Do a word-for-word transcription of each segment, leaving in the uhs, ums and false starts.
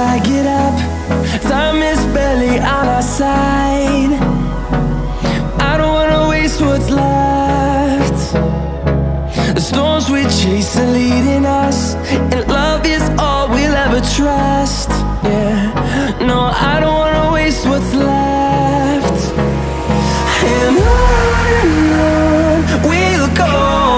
I get up. Time is barely on our side. I don't wanna waste what's left. The storms we chase are leading us, and love is all we'll ever trust. Yeah, no, I don't wanna waste what's left. And on and on we'll go,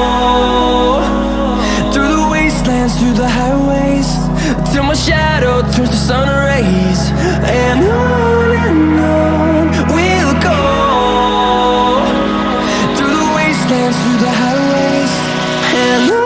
through the wastelands, through the highways, till my shadow turns to sun rays. And on and on we'll go, through the wastelands, through the highways, and on.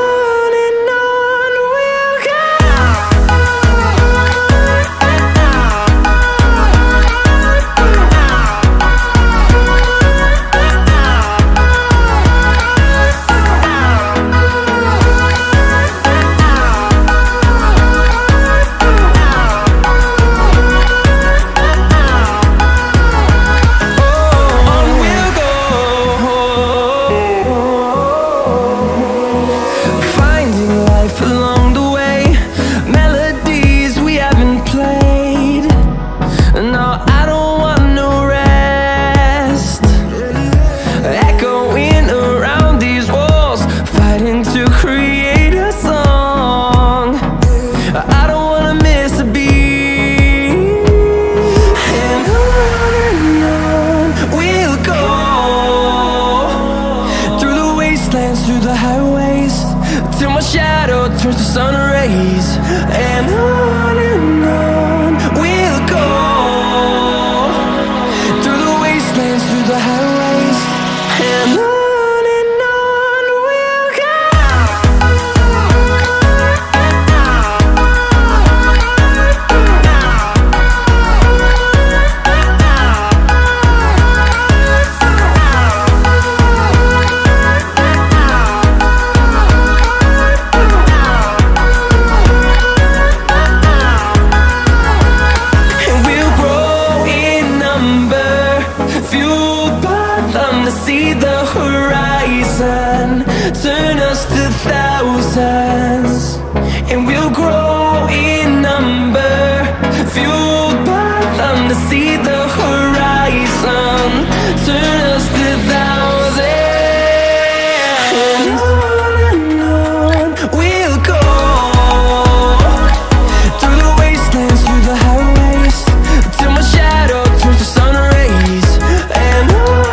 Through the highways, till my shadow turns to sun rays. And on and on we'll go, through the wastelands, through the highways, and on. See the horizon turn us to thousands, and we'll grow in number, fueled by them. To see the horizon turn us to thousands, and on and on we'll go, through the wastelands, through the highways, till my shadow turns to sun rays. And on